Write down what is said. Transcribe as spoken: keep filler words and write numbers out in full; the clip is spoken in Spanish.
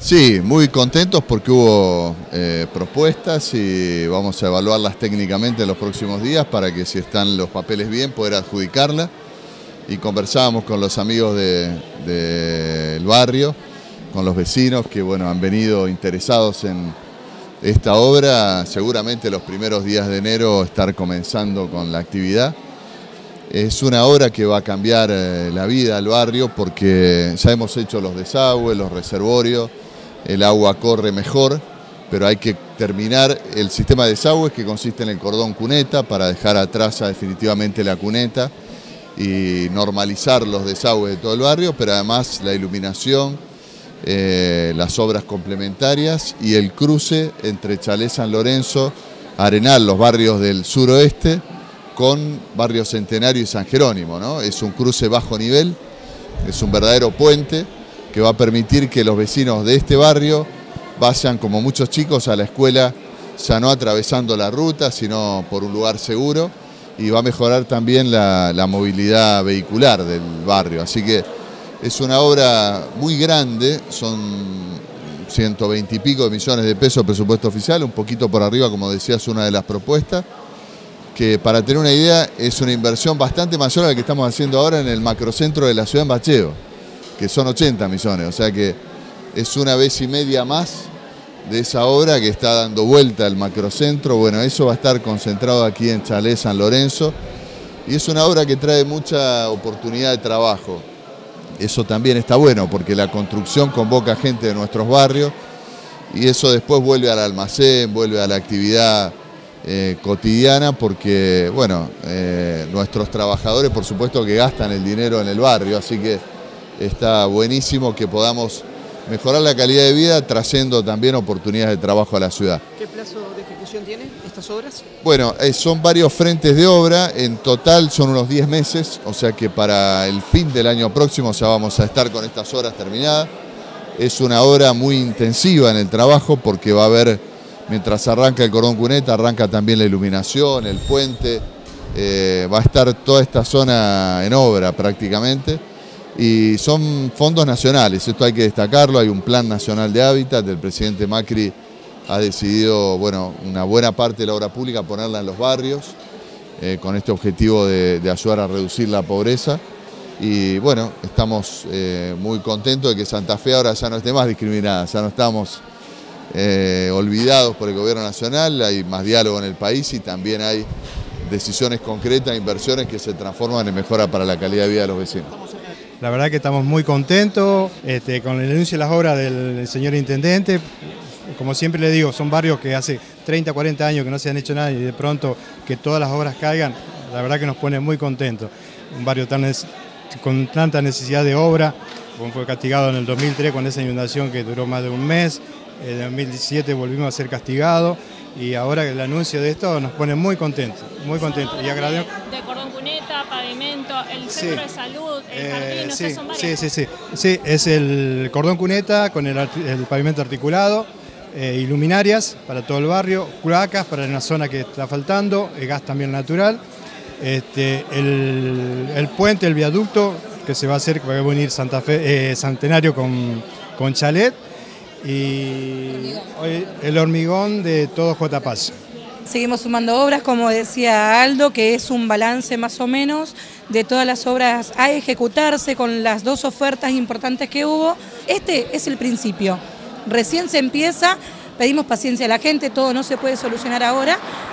Sí, muy contentos porque hubo eh, propuestas y vamos a evaluarlas técnicamente en los próximos días para que, si están los papeles bien, poder adjudicarla. Y conversábamos con los amigos del de, de barrio, con los vecinos que bueno, han venido interesados en esta obra. Seguramente los primeros días de enero estar comenzando con la actividad. Es una obra que va a cambiar eh, la vida al barrio porque ya hemos hecho los desagües, los reservorios, el agua corre mejor, pero hay que terminar el sistema de desagües, que consiste en el cordón cuneta, para dejar atrás definitivamente la cuneta y normalizar los desagües de todo el barrio, pero además la iluminación, eh, las obras complementarias y el cruce entre Chalé, San Lorenzo, Arenal, los barrios del suroeste, con Barrio Centenario y San Jerónimo, ¿no? Es un cruce bajo nivel, es un verdadero puente que va a permitir que los vecinos de este barrio vayan, como muchos chicos, a la escuela, ya no atravesando la ruta, sino por un lugar seguro, y va a mejorar también la, la movilidad vehicular del barrio. Así que es una obra muy grande, son ciento veinte y pico de millones de pesos de presupuesto oficial, un poquito por arriba, como decías, una de las propuestas, que para tener una idea es una inversión bastante mayor a la que estamos haciendo ahora en el macrocentro de la ciudad en Bacheo, que son ochenta millones, o sea que es una vez y media más de esa obra que está dando vuelta al macrocentro. Bueno, eso va a estar concentrado aquí en Chalé, San Lorenzo, y es una obra que trae mucha oportunidad de trabajo. Eso también está bueno porque la construcción convoca gente de nuestros barrios y eso después vuelve al almacén, vuelve a la actividad eh, cotidiana, porque bueno, eh, nuestros trabajadores por supuesto que gastan el dinero en el barrio, así que está buenísimo que podamos mejorar la calidad de vida, trayendo también oportunidades de trabajo a la ciudad. ¿Qué plazo de ejecución tienen estas obras? Bueno, eh, son varios frentes de obra, en total son unos diez meses, o sea que para el fin del año próximo ya vamos a estar con estas obras terminadas. Es una obra muy intensiva en el trabajo porque va a haber, mientras arranca el cordón cuneta, arranca también la iluminación, el puente, eh, va a estar toda esta zona en obra prácticamente. Y son fondos nacionales, esto hay que destacarlo, hay un plan nacional de hábitat, el presidente Macri ha decidido, bueno, una buena parte de la obra pública ponerla en los barrios, eh, con este objetivo de, de ayudar a reducir la pobreza. Y bueno, estamos eh, muy contentos de que Santa Fe ahora ya no esté más discriminada, ya no estamos eh, olvidados por el gobierno nacional, hay más diálogo en el país y también hay decisiones concretas, inversiones que se transforman en mejora para la calidad de vida de los vecinos. La verdad que estamos muy contentos este, con el anuncio de las obras del señor intendente. Como siempre le digo, son barrios que hace treinta, cuarenta años que no se han hecho nada y de pronto que todas las obras caigan, la verdad que nos pone muy contentos. Un barrio tan con tanta necesidad de obra, como fue castigado en el dos mil tres con esa inundación que duró más de un mes, en el dos mil diecisiete volvimos a ser castigados y ahora el anuncio de esto nos pone muy contentos, muy contentos. Y agradezco. De cordón cuneta, pavimento, el centro sí. de salud, el jardín, eh, sí, sí, son varias. Sí, sí, sí, sí, es el cordón cuneta con el, el pavimento articulado, eh, iluminarias para todo el barrio, cloacas para una zona que está faltando, el gas también natural, este, el, el puente, el viaducto que se va a hacer, que va a unir Santa Fe, eh, Centenario con, con Chalet, y el hormigón de todo J. Paz. Seguimos sumando obras, como decía Aldo, que es un balance más o menos de todas las obras a ejecutarse con las dos ofertas importantes que hubo. Este es el principio, recién se empieza, pedimos paciencia a la gente, todo no se puede solucionar ahora,